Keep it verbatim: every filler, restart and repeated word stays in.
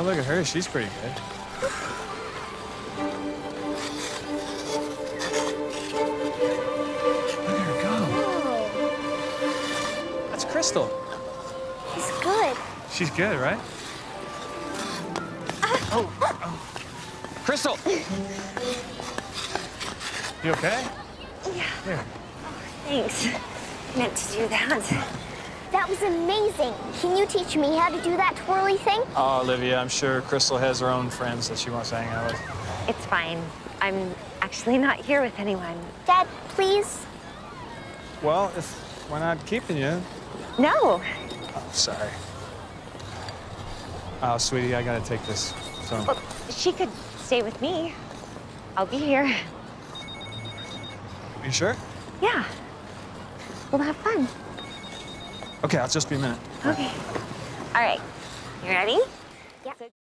look at her. She's pretty good. Look at her go. Whoa. That's Crystal. He's good. She's good, right? Oh, oh. Crystal! You okay? Yeah. Here. Thanks. Meant to do that. That was amazing. Can you teach me how to do that twirly thing? Oh, Olivia, I'm sure Crystal has her own friends that she wants to hang out with. It's fine. I'm actually not here with anyone. Dad, please? Well, if we're not keeping you. No. Oh, sorry. Oh, sweetie, I gotta take this. So. Well, she could stay with me. I'll be here. You sure? Yeah. We'll have fun. Okay, I'll just be a minute. Okay. All right. You ready? Yeah.